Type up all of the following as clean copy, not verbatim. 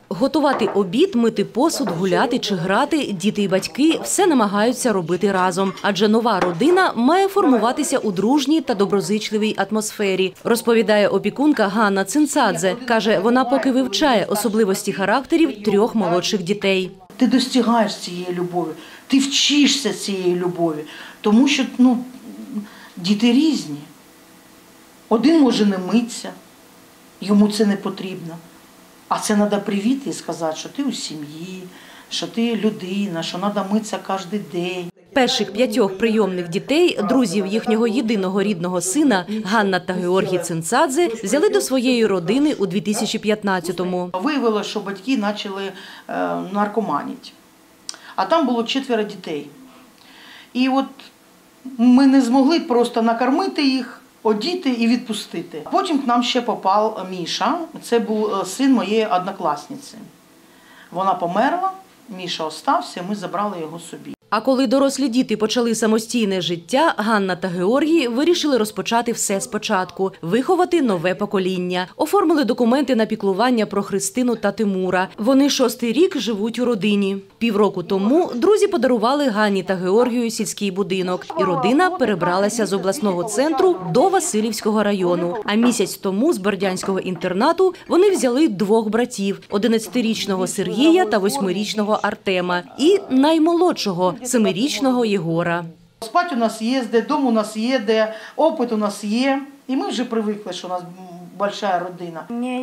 Готувати обід, мити посуд, гуляти чи грати – діти і батьки все намагаються робити разом. Адже нова родина має формуватися у дружній та доброзичливій атмосфері, розповідає опікунка Ганна Цинцадзе. Каже, вона поки вивчає особливості характерів 3 молодших дітей. Ти достигаєш цієї любові, ти вчишся цієї любові, тому що діти різні. Один може не митися, йому це не потрібно. А це треба привіти і сказати, що ти у сім'ї, що ти людина, що треба митися кожен день. Перших 5 прийомних дітей, друзів їхнього єдиного рідного сина, Ганна та Георгій Цинцадзе, взяли до своєї родини у 2015-му. Виявилося, що батьки почали наркоманити. А там було 4 дітей. І от ми не змогли просто накормити їх, одіти і відпустити. Потім к нам ще попав Міша, це був син моєї однокласниці. Вона померла, Міша остався, ми забрали його собі. А коли дорослі діти почали самостійне життя, Ганна та Георгій вирішили розпочати все спочатку – виховати нове покоління. Оформили документи на піклування про Христину та Тимура. Вони 6-й рік живуть у родині. Півроку тому друзі подарували Ганні та Георгію сільський будинок. І родина перебралася з обласного центру до Василівського району. А місяць тому з бердянського інтернату вони взяли 2 братів – 11-річного Сергія та 8-річного Артема. І наймолодшого – 7-річного Єгора. Спать у нас є, де дом у нас є, де опит у нас є. І ми вже привикли, що у нас велика родина.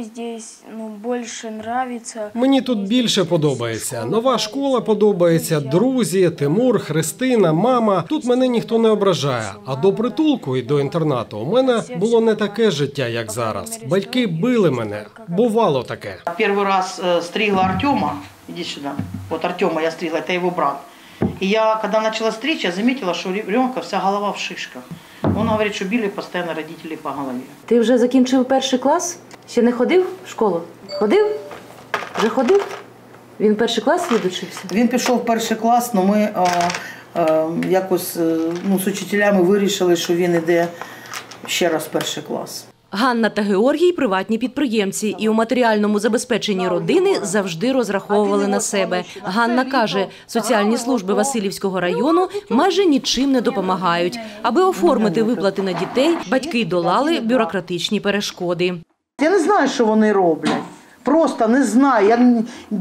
Мені тут більше подобається. Нова школа подобається, друзі, Тимур, Христина, мама. Тут мене ніхто не ображає. А до притулку і до інтернату у мене було не таке життя, як зараз. Батьки били мене. Бувало таке. Перший раз стригла Артема. Іди сюди. От Артема я стригла, це його брат. И я, когда начала стричь, я заметила, что у ребенка вся голова в шишках. Он говорит, что били постоянно родители по голове. Ти вже закінчив 1-й клас? Ще не ходив в школу? Ходив? Вже ходив? Він 1-й клас відучився? Він пішов в 1-й клас, але ми якось з учителями вирішили, що він йде ще раз в 1-й клас. Ганна та Георгій – приватні підприємці і у матеріальному забезпеченні родини завжди розраховували на себе. Ганна каже, соціальні служби Василівського району майже нічим не допомагають. Аби оформити виплати на дітей, батьки долали бюрократичні перешкоди. Я не знаю, що вони роблять. Просто не знаю. Я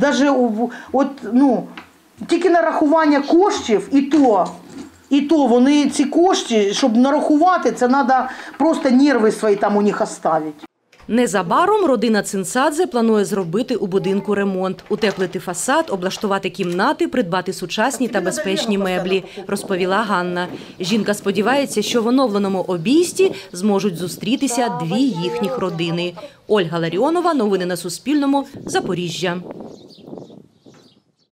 тільки нарахування коштів і то вони ці кошти, щоб нарахувати, це треба просто нерви свої там у них оставити. Незабаром родина Цинцадзе планує зробити у будинку ремонт, утеплити фасад, облаштувати кімнати, придбати сучасні та безпечні меблі, розповіла Ганна. Жінка сподівається, що в оновленому обійсті зможуть зустрітися 2 їхніх родини. Ольга Ларіонова, новини на Суспільному, Запоріжжя.